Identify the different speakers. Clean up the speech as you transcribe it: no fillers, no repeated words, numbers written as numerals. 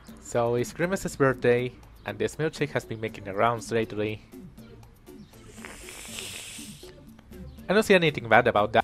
Speaker 1: So it's Grimace's birthday, and this milkshake has been making the rounds lately. I don't see anything bad about that.